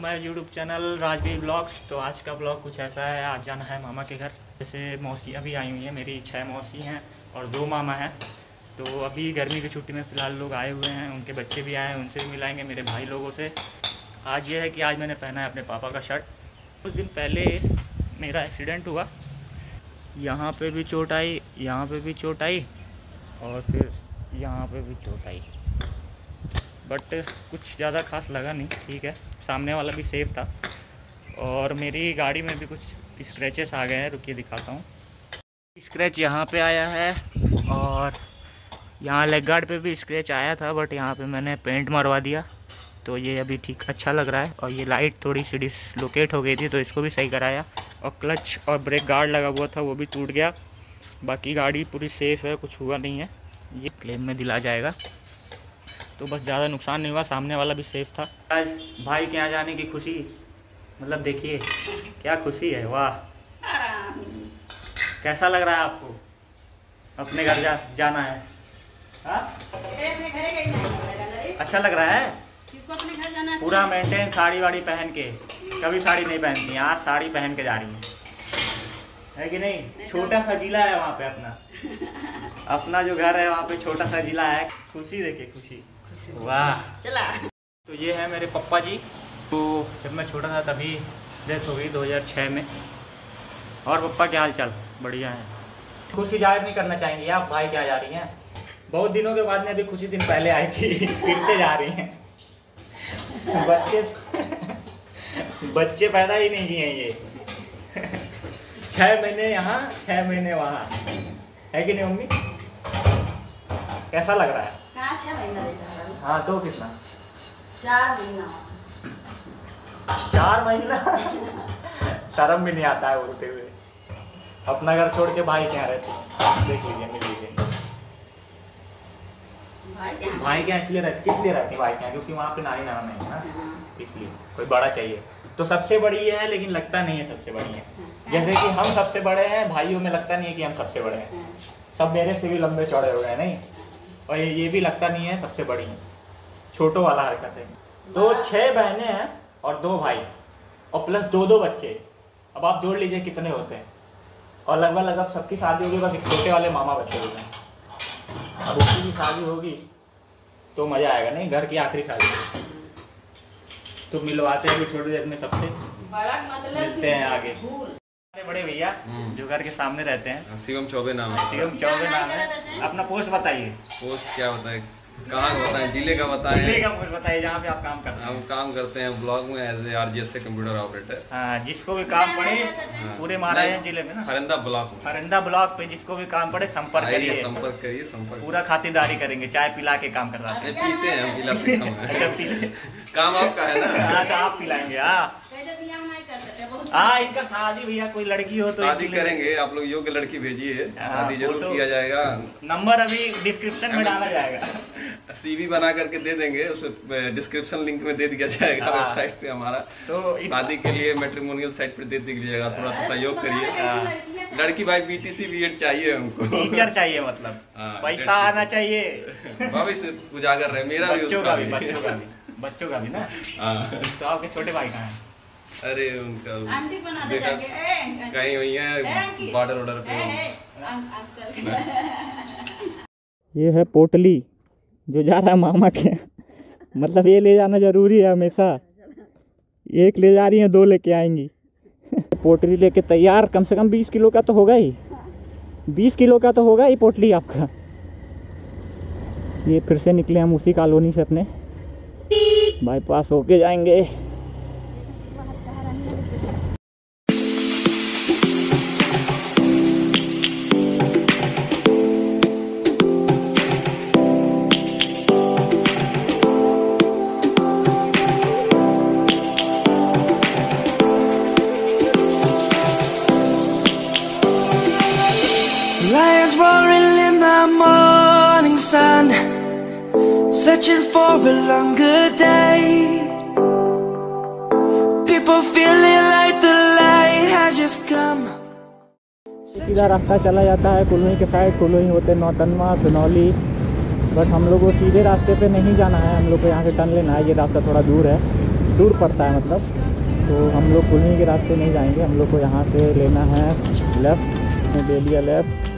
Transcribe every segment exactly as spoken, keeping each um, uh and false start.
My YouTube channel Rajveer vlogs. तो आज का ब्लॉग कुछ ऐसा है, आज जाना है मामा के घर। जैसे मौसियाँ भी आई हुई हैं, मेरी छः मौसी हैं और दो मामा हैं। तो अभी गर्मी की छुट्टी में फ़िलहाल लोग आए हुए हैं, उनके बच्चे भी आए हैं, उनसे भी मिलाएंगे मेरे भाई लोगों से। आज ये है कि आज मैंने पहना है अपने पापा का शर्ट। कुछ दिन पहले मेरा एक्सीडेंट हुआ, यहाँ पे भी चोट आई, यहाँ पे भी चोट आई और फिर यहाँ पे भी चोट आई, बट कुछ ज़्यादा खास लगा नहीं, ठीक है। सामने वाला भी सेफ था और मेरी गाड़ी में भी कुछ स्क्रैचेस आ गए हैं, रुकिए दिखाता हूँ। स्क्रैच यहाँ पे आया है और यहाँ लेग गार्ड पे भी स्क्रैच आया था, बट यहाँ पे मैंने पेंट मरवा दिया तो ये अभी ठीक अच्छा लग रहा है। और ये लाइट थोड़ी सी डिसलोकेट हो गई थी तो इसको भी सही कराया और क्लच और ब्रेक गार्ड लगा हुआ था वो भी टूट गया। बाकी गाड़ी पूरी सेफ है, कुछ हुआ नहीं है, ये क्लेम में दिला जाएगा। तो बस ज़्यादा नुकसान नहीं हुआ, सामने वाला भी सेफ था। आज भाई के यहाँ जाने की खुशी, मतलब देखिए क्या खुशी है, वाह। कैसा लग रहा है आपको? अपने घर जा जाना है? हाँ? अच्छा लग रहा है? अपने घर जाना है? पूरा मेंटेन, साड़ी वाड़ी पहन के। कभी साड़ी नहीं पहनती, आज साड़ी पहन के जा रही है, है कि नहीं? छोटा सा जिला है वहाँ पे अपना अपना जो घर है वहाँ पे छोटा सा जिला है। खुशी देखिए, खुशी, वाह। चला। तो ये है मेरे पप्पा जी। तो जब मैं छोटा था तभी डेथ हो गई दो हज़ार छह में। और पप्पा क्या हाल चाल? बढ़िया है। खुशी जाहिर नहीं करना चाहेंगे आप भाई क्या जा रही हैं? बहुत दिनों के बाद में, अभी कुछ ही दिन पहले आई थी, फिर से जा रही हैं। बच्चे बच्चे पैदा ही नहीं किए ये। छः महीने यहाँ, छः महीने वहाँ, है कि नहीं मम्मी? कैसा लग रहा है? हाँ, छः महीना रहता। हाँ तो कितना? चार महीना। चार महीना शर्म भी नहीं आता है बोलते हुए। अपना घर छोड़ के भाई क्या रहते हैं, देख लीजिए, मिल लीजिए। भाई क्या इसलिए रहती, किस लिए रहती भाई क्या? क्योंकि वहाँ पे नानी नाना नहीं है ना, इसलिए कोई बड़ा चाहिए। तो सबसे बड़ी है लेकिन लगता नहीं है सबसे बड़ी है। जैसे कि हम सबसे बड़े हैं, भाइयों में लगता नहीं है कि हम सबसे बड़े हैं। सब मेरे से भी लंबे चौड़े हो गए नहीं, और ये भी लगता नहीं है सबसे बड़ी है, छोटो वाला हरकत है। तो छः बहनें हैं और दो भाई और प्लस दो दो बच्चे। अब आप जोड़ लीजिए कितने होते हैं। और लगभग लगभग सबकी शादी होगी, बस एक छोटे वाले मामा बच्चे होते हैं। अब उसकी भी शादी होगी तो मज़ा आएगा नहीं, घर की आखिरी शादी। तो मिलवाते हैं अभी थोड़ी देर में सबसे, मिलते हैं आगे। बड़े भैया जो घर के सामने रहते हैं, शिवम चौबे नाम है। शिवम चौबे नाम है। अपना पोस्ट बताइए। पोस्ट क्या बताए, कहाँ का बताएं? जिले का बताएं। जिले का पोस्ट बताइए जहाँ पे आप काम करते हैं। हम काम करते हैं ब्लॉग में एज ए आरजीएस से कंप्यूटर ऑपरेटर। हाँ, जिसको भी काम पड़े पूरे महाराजगंज जिले में ना, हरिंदा ब्लॉक में, हरिंदा ब्लॉक पे जिसको भी काम पड़े संपर्क करिए, संपर्क करिए, संपर्क। पूरा खातिरदारी करेंगे, चाय पिला के काम करवाते हैं। पीते हैं हम, पिला पीता हूं। अच्छा पीते, काम आपका है ना? हाँ तो आप पिलाएंगे। हाँ हाँ, इनका शादी भैया कोई लड़की हो तो शादी करेंगे, आप लोग योग्य लड़की भेजिए, शादी जरूर किया जाएगा। नंबर अभी डिस्क्रिप्शन में डाला जाएगा, सीवी बना करके दे देंगे, उस डिस्क्रिप्शन लिंक में दे दिया जाएगा वेबसाइट पे हमारा। तो शादी के लिए मैट्रिमोनियल साइट पे दे दिया जाएगा, थोड़ा सा सहयोग करिए। लड़की भाई बीटीसी बीएड चाहिए हमको, टीचर चाहिए, मतलब पैसा आना चाहिए, भविष्य उजागर रहे। मेरा भी, उसका भी, बच्चों का भी, बच्चों का भी ना। तो आपके छोटे भाई कहाँ हैं? अरे उनका देखा कहीं वही है, बॉर्डर ऑर्डर पे। ये है पोटली जो जा रहा है मामा के, मतलब ये ले जाना जरूरी है हमेशा। एक ले जा रही है, दो लेके आएंगी। पोटली लेके तैयार, कम से कम बीस किलो का तो होगा ही, बीस किलो का तो होगा ही पोटली आपका। ये फिर से निकले हम उसी कॉलोनी से, अपने बाईपास होके जाएंगे। Lions roaring in the morning sun, searching for a longer day. People feeling like the light has just come. सीधा रास्ता चला जाता है कुल्लू के साइड, कुल्लू होते नौतनवा, सुनौली। बट हम लोग को सीधे रास्ते पे नहीं जाना है, हम लोग को यहाँ से टर्न लेना है। ये रास्ता थोड़ा दूर है दूर पड़ता है मतलब। तो हम लोग कुल्ही के रास्ते नहीं जाएंगे, हम लोग को यहाँ से लेना है लेफ़्ट, ले लिया लेफ़्ट।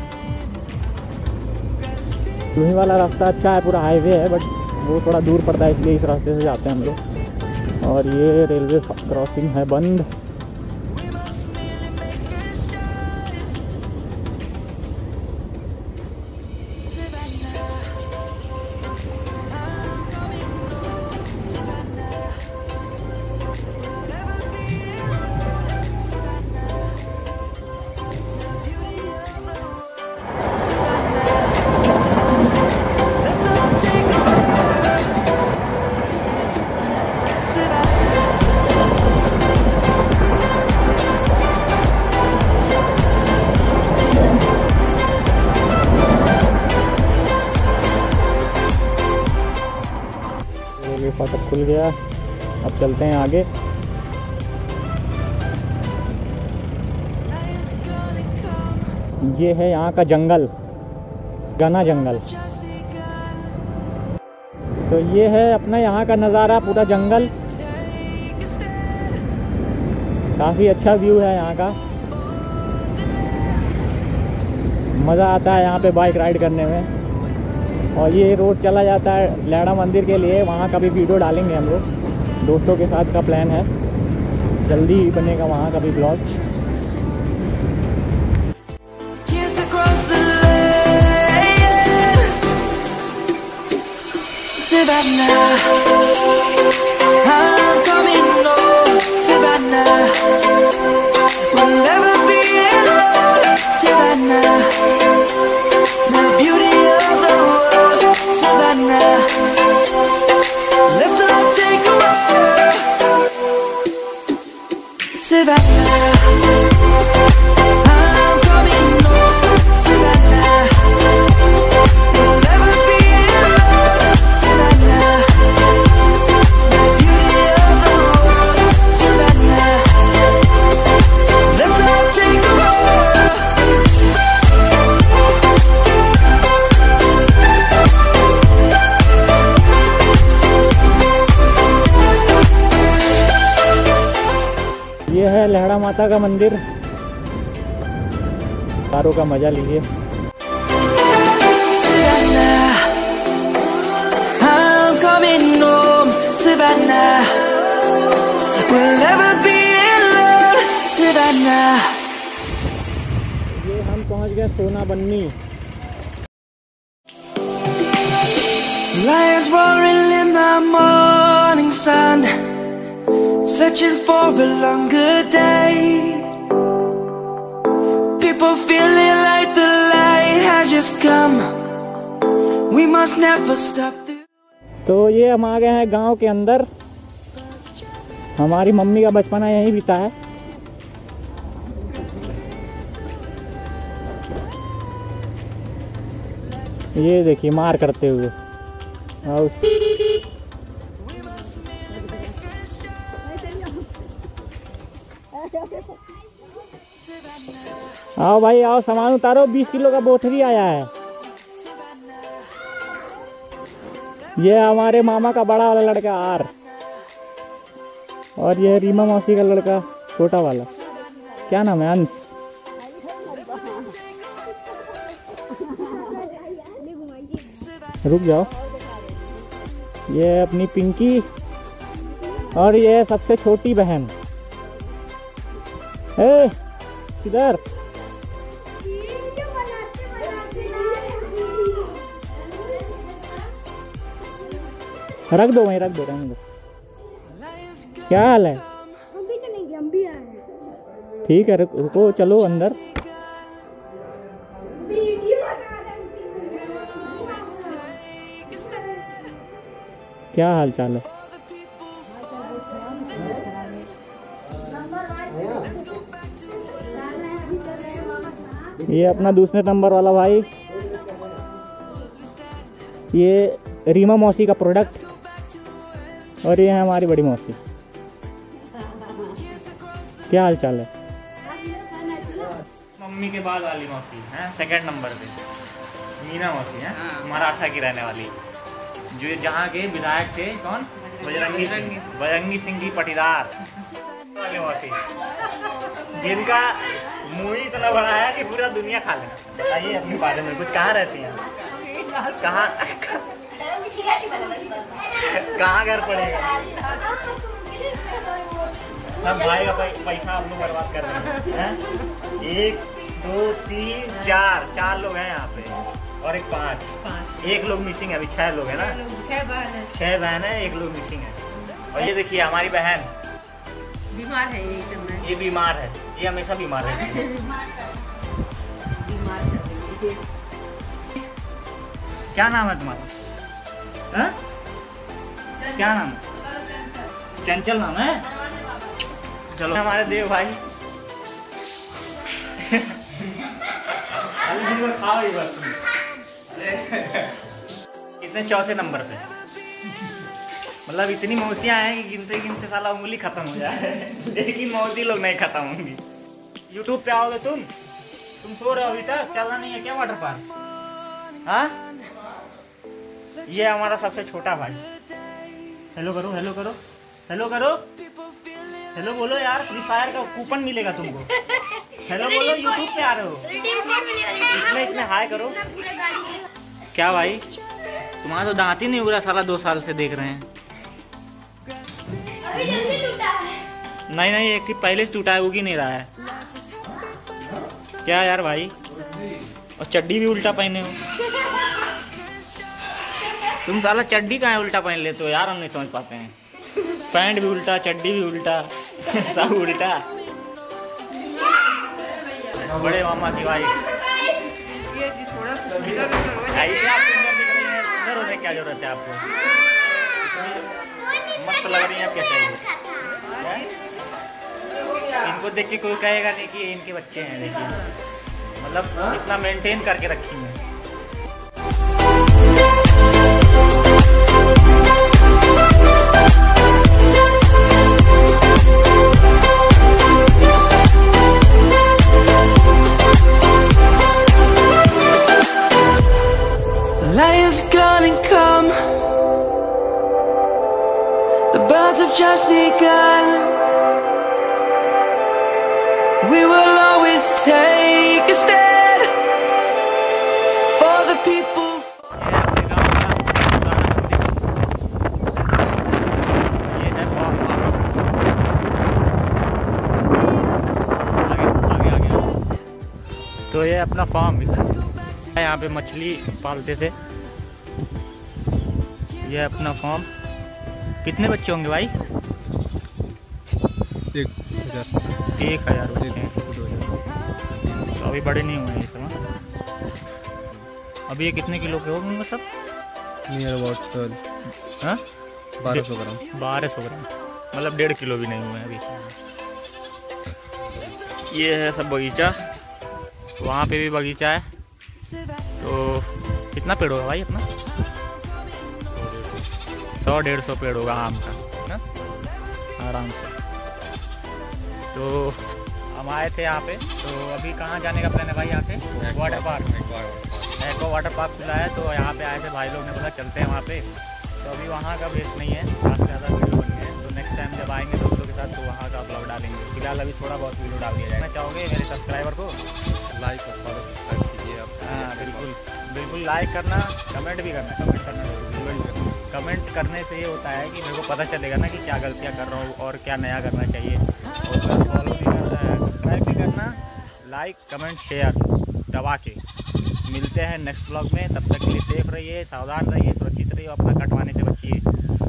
कुल्ही वाला रास्ता अच्छा है, पूरा हाईवे है, बट वो थोड़ा दूर पड़ता है, इसलिए इस रास्ते से जाते हैं हम लोग। और ये रेलवे क्रॉसिंग है बंद। फाटक खुल गया, अब चलते हैं आगे। ये है यहाँ का जंगल, घना जंगल। तो ये है अपना यहाँ का नज़ारा, पूरा जंगल। काफ़ी अच्छा व्यू है यहाँ का, मज़ा आता है यहाँ पे बाइक राइड करने में। और ये रोड चला जाता है लैड़ा मंदिर के लिए, वहाँ का भी वीडियो डालेंगे हम लोग, दोस्तों के साथ का प्लान है, जल्दी ही बनेगा वहाँ का भी vlog. Savannah, I'm coming home. Savannah, we'll never be alone. Savannah, the beauty of the world. Savannah, let's all take a ride. Savannah, I'm coming home. Savannah, we'll never be alone. Savannah, the beauty of the world. Savannah, let's all take a ride. ये है लहड़ा माता का मंदिर, तारों का मजा लीजिए। Savannah, I'm coming home. Savannah, we'll never be alone. Savannah, ये हम पहुंच गए सोना बन्नी। Lions roaring in the morning sun, searching for a longer day. People feeling like the light has just come. We must never stop. तो ये हम आ गए हैं गांव के अंदर। हमारी मम्मी का बचपना यहीं बीता है। ये देखिए मार करते हुए। और आओ भाई आओ, सामान उतारो, बीस किलो का बोथरी आया है। ये हमारे मामा का बड़ा वाला लड़का आर, और ये रीमा मौसी का लड़का छोटा वाला, क्या नाम है, अंश। रुक जाओ। ये अपनी पिंकी, और ये सबसे छोटी बहन। ए किधर? रख दो वहीं, रख दो, रहने दो। क्या हाल है? हम भी चलेंगे, हम भी आए। ठीक है, रुको, चलो अंदर। क्या हाल चाल है? ये अपना दूसरे नंबर वाला भाई, ये रीमा मौसी का प्रोडक्ट, और ये है हमारी बड़ी मौसी। क्या हाल चाल है? मम्मी के बाद वाली मौसी हैं, सेकंड नंबर पे मीना मौसी हैं, मराठा की रहने वाली, जो जहाँ के विधायक थे। कौन? बजरंगी सिंह, बजरंगी सिंह की पटीदार वाले मौसी, जिनका मुंह ही इतना बड़ा है कि पूरा दुनिया खा लेना। बताइए अपने बारे में कुछ। कहाँ रहती हैं? कहाँ कहाँ घर पड़ेगा? सब भाई का पैसा आप लोग बर्बाद कर रहे हैं। एक दो तीन चार चार लोग हैं यहाँ पे और एक पाँच पाँच एक लोग मिसिंग है। अभी छह लोग हैं ना, छह बहन है, छह बहन है, एक लोग मिसिंग है। और ये देखिए हमारी बहन बीमार है, ये समय ये बीमार है, ये हमेशा बीमार रहती है। बीमार है। क्या नाम है तुम्हारा? हा? क्या नाम? चंचल नाम है। चलो हमारे देव भाई खाओ ये बस। इतने चौथे नंबर पे, मतलब इतनी मौसियाँ हैं कि गिनते गिनते साला उंगली खत्म हो जाए, लेकिन मौसी लोग नहीं खत्म होंगी। यूट्यूब पे आओगे तुम तुम सो रहे हो अभी तक? चलना नहीं है क्या वाटर पार्क? हाँ, ये हमारा सबसे छोटा भाई। हेलो करो, हेलो करो, हेलो करो, हेलो बोलो यार। फ्री फायर का कूपन मिलेगा तुमको। हेलो बोलो, यूट्यूब पे आ रहे हो? इसमें इसमें हाय करो। क्या भाई तुम्हारा तो दांत ही नहीं उगरा साला, दो साल से देख रहे हैं। नहीं नहीं, एक पहले से टूटा है, उग ही नहीं रहा है। क्या यार भाई, और चड्डी भी उल्टा पहने हो तुम साला। चड्डी कहाँ है उल्टा पहन लेते हो यार, हम नहीं समझ पाते हैं। पैंट भी उल्टा, चड्डी भी उल्टा, सब उल्टा। बड़े मामा की वाइफ ऐसे आप सुंदर दिख रही हैं, सुंदर होने क्या जरूरत है आपको? मस्त लग रही है, क्या चाहिए? इनको देख के कोई कहेगा नहीं कि इनके बच्चे हैं, लेकिन मतलब इतना मेंटेन करके रखी है। Light is gonna come. The birds have just begun. We will always take a stand for the people. ये है फॉर्म। तो ये अपना फार्म है, यहाँ पे मछली पालते थे। ये अपना फार्म। कितने बच्चे होंगे भाई? एक हजार एक हजार बच्चे हैं। तो अभी बड़े नहीं हुए ये सब। अभी ये कितने किलो के होंगे सब? नियर अबाउट हाँ, बारह सौ ग्राम। बारह सौ ग्राम मतलब डेढ़ किलो भी नहीं हुए अभी। ये है सब बगीचा, वहाँ पे भी बगीचा है। तो कितना पेड़ होगा भाई अपना? सौ डेढ़ सौ पेड़ होगा आम का ना, आराम से। तो हम आए थे यहाँ पे। तो अभी कहाँ जाने का प्लान है भाई? यहाँ से water park, Echo water park खुला है। तो यहाँ पे आए थे, भाई लोग ने बोला चलते हैं वहाँ पे। तो अभी वहाँ का बेस नहीं है, काफ़ी ज़्यादा वीडियो बन गए। तो नेक्स्ट टाइम जब आएंगे दोस्तों के साथ तो वहाँ का ब्लॉग डालेंगे। फिलहाल अभी थोड़ा बहुत वीडियो डाल दिया जाएगा। चाहोगे मेरे सब्सक्राइबर को लाइक और फॉलो सब्सक्राइब कीजिए आप। हाँ बिल्कुल बिल्कुल, लाइक करना, कमेंट भी करना। कमेंट करना कमेंट करने से ये होता है कि मेरे को पता चलेगा ना कि क्या गलतियाँ कर रहा हूँ और क्या नया करना चाहिए। और फॉलो भी करना है, सब्सक्राइब भी करना, लाइक कमेंट शेयर दबा के। मिलते हैं नेक्स्ट ब्लॉग में, तब तक के लिए सेफ रहिए, सावधान रहिए, सुरक्षित रहिए, अपना कटवाने से बचिए।